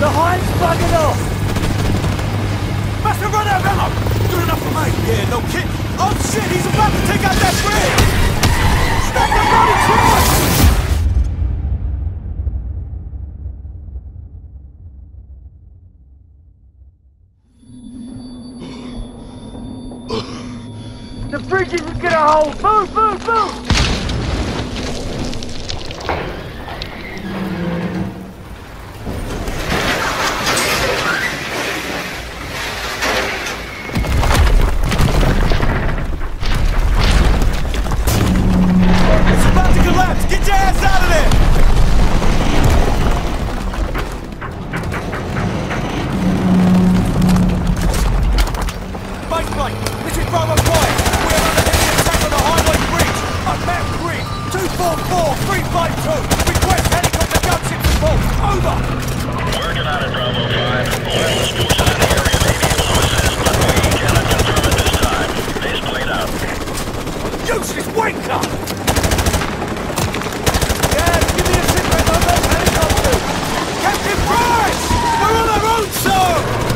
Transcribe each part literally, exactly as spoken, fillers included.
The Heinz buggered off! Must have run out of ammo! Good enough for me! Yeah, no kid! Oh shit, he's about to take out that bridge! Stop the bloody truck! The bridge isn't gonna hold! Move, move, move! It's about to collapse! Get your ass out of there! Base plate! This is Bravo five! We're under heavy attack on the highway bridge! Unmapped grid! two four four three five two! Request helicopter gunship support! Over! Working on it, Bravo five. Wireless forces in the area may be able to assist, but we cannot confirm at this time. Base plate out. Useless wanker! Yeah, give me a sit rep on those helicopters! Captain Price! We're on our own, sir!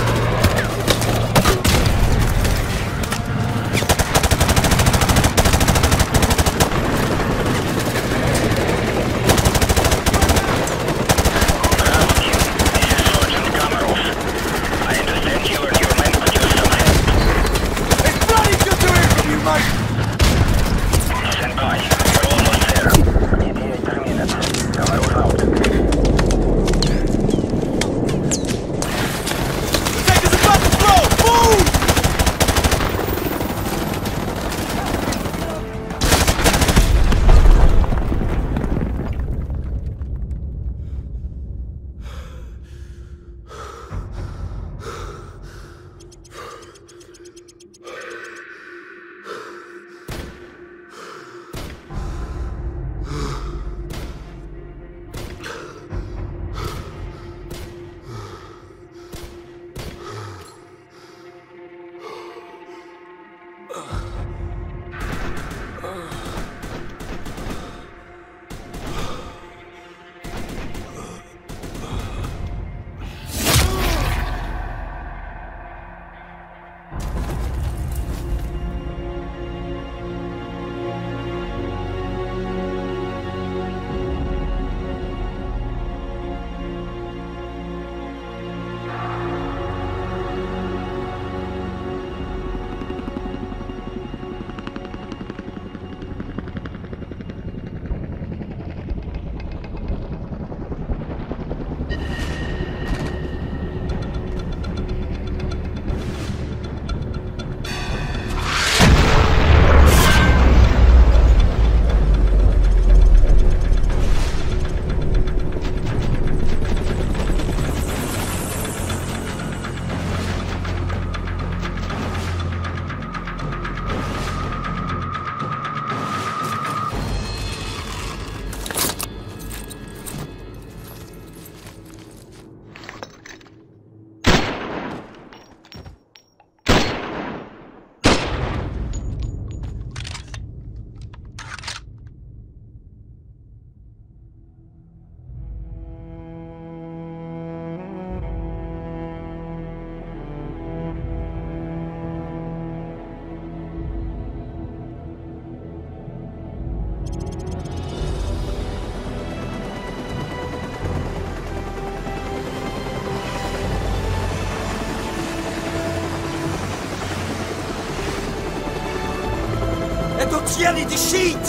Yelly the sheet!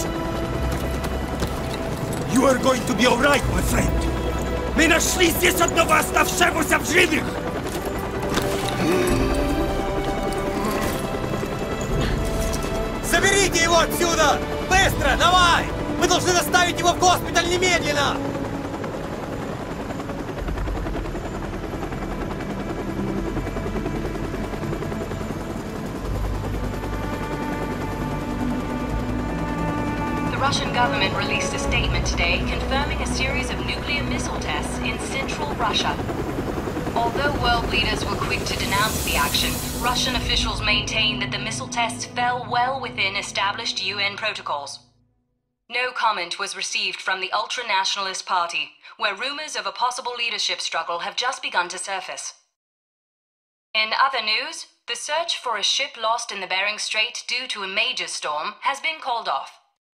You are going to be alright, my friend. Мы нашли здесь одного оставшегося в живых! Заберите его отсюда! Быстро, давай! Мы должны доставить его в госпиталь немедленно! The Russian government released a statement today confirming a series of nuclear missile tests in central Russia. Although world leaders were quick to denounce the action, Russian officials maintain that the missile tests fell well within established U N protocols. No comment was received from the Ultra-Nationalist Party, where rumors of a possible leadership struggle have just begun to surface. In other news, the search for a ship lost in the Bering Strait due to a major storm has been called off.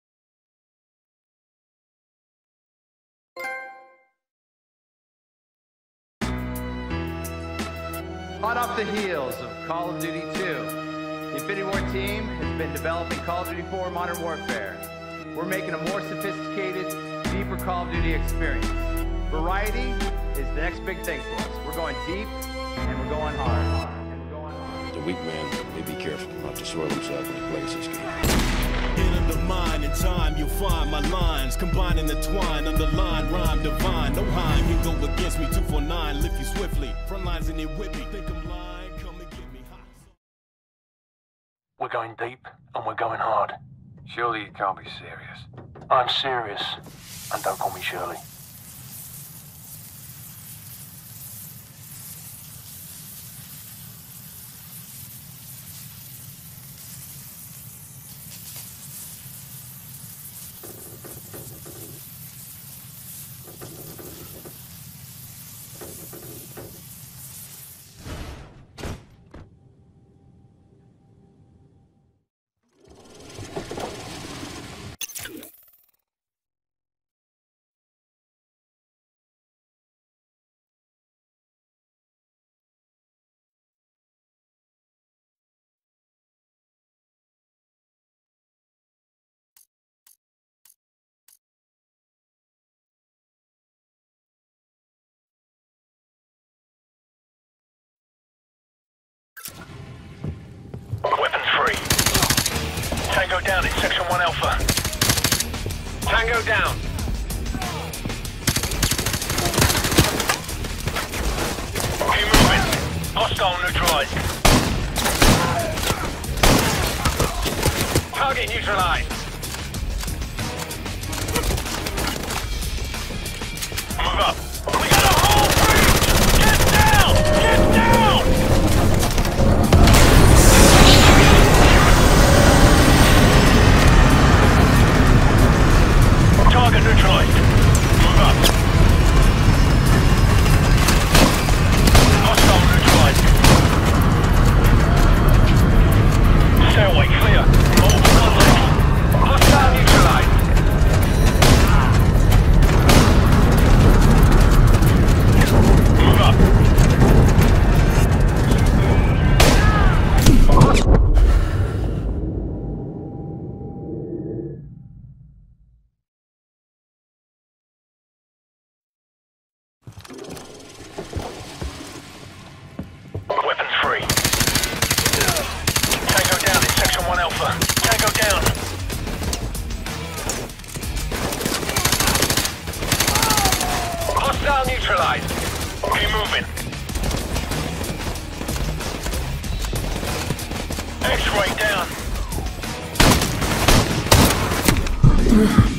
Hot off the heels of Call of Duty two, the Infinity Ward team has been developing Call of Duty four Modern Warfare. We're making a more sophisticated, deeper Call of Duty experience. Variety is the next big thing for us. We're going deep, and we're going hard. And we're going hard. The weak man may be careful not to soil himself when he plays this game. In the mind, in time, you'll find my lines. Combine and twine, underline, rhyme divine. No Heim, you go against me, two four nine, lift you swiftly. Front lines in it with me, think I'm lying, come and get me hot. We're going deep, and we're going hard. Surely you can't be serious. I'm serious, and don't call me Shirley. Weapons free. Tango down in Section one Alpha. Tango down. Keep moving. Hostile neutralized. Target neutralized. Move up. We got a whole breach! Get down! Get down! Target neutralized. Move up. Hostile neutralized. Stairway clear. Multiple contacts. Hostile neutralized. Move up. Weapons free. Tango down in Section one Alpha. Tango down. Hostile neutralized. Keep moving. X-ray down.